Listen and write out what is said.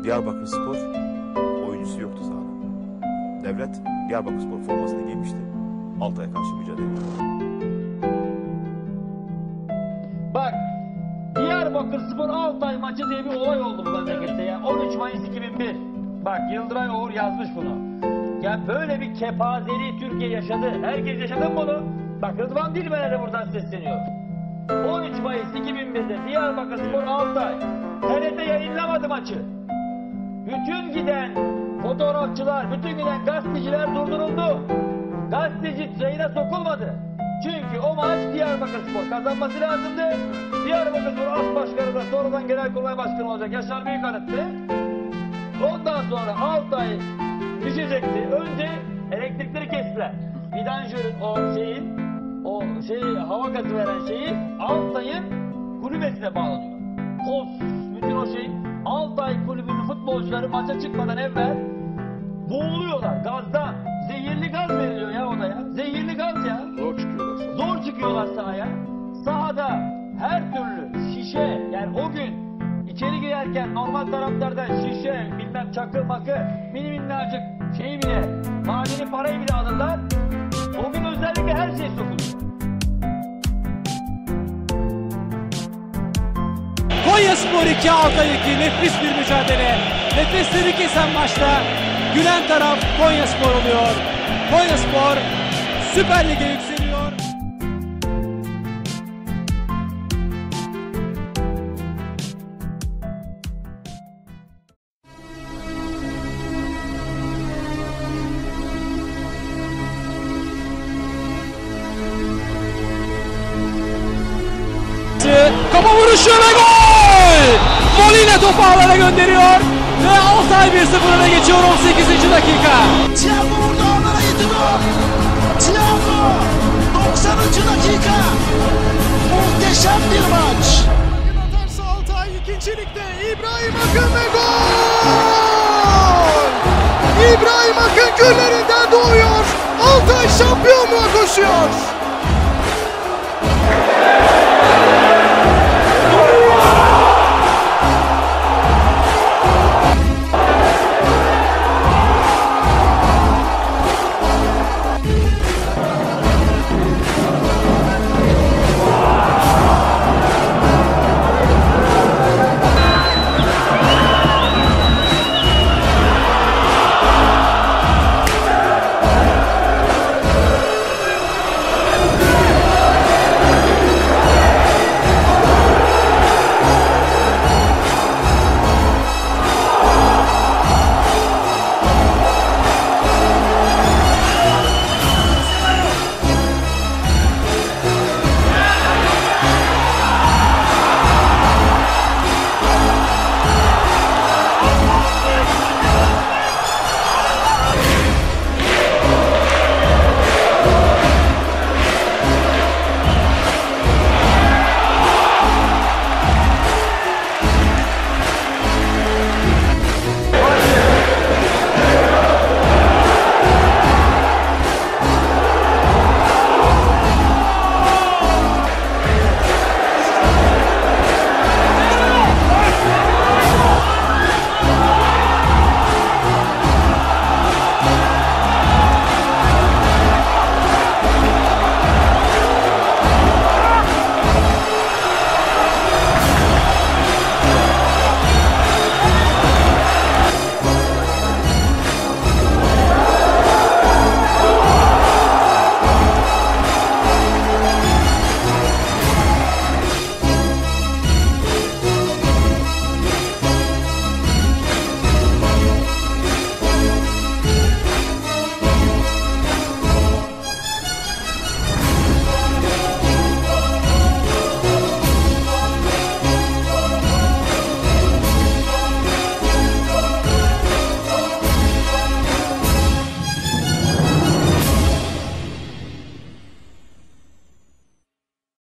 Diyarbakırspor oyuncusu yoktu sahada. Devlet Diyarbakırspor formasını giymişti. Altay'a karşı mücadele ediyordu. Bak, Diyarbakırspor Altay maçı diye bir olay oldu bu memlekette ya. 13 Mayıs 2001. Bak, Yıldıray Oğur yazmış bunu. Ya böyle bir kepazeliği Türkiye yaşadı. Herkes yaşadı mı bunu? Bak, Rıdvan Dilmen'e de buradan sesleniyor. 13 Mayıs 2001'de Diyarbakırspor Altay. TRT yayınlamadı maçı. Bütün giden fotoğrafçılar, bütün giden gazeteciler durduruldu. Gazeteci yayına sokulmadı. Çünkü o maç Diyarbakırspor kazanması lazımdı. Diyarbakırspor As Başkanı da sonradan Genelkurmay Başkanı olacak Yaşar Büyükanıt'tı. Ondan sonra Altay düşecekti. Önce elektrikleri kestiler. Vidanjörün hava gazı veren şeyi Altay'ın kulübesine bağlanıyor. Bütün o şey Altay kulübünün futbolcuları maça çıkmadan evvel boğuluyorlar gazdan. Zehirli gaz veriliyor ya odaya. Zehirli gaz ya. Zor çıkıyorlar sahaya. Sahada her türlü şişe, yani o gün içeri girerken normal taraftardan şişe, bilmem çakı makı, minnacık şeyi bile, madeni parayı bile alırlar. O gün özellikle her şey sokuluyor. Konyaspor 2, Altay 2, nefis bir mücadele. Nefesleri kesen maçta gülen taraf Konyaspor oluyor. Konyaspor Süper Lig'e yükseliyor. Kafa vuruşu ve gol! Molina topu ağlara gönderiyor ve Altay 1-0 öne geçiyor 18. dakika. Thiago vurdu, ağlara getiriyor. Thiago 90. dakika. Muhteşem bir maç. Atarsa Altay ikincilikte İbrahim Akın ve gol! İbrahim Akın küllerinden doğuyor. Altay şampiyonluğa koşuyor.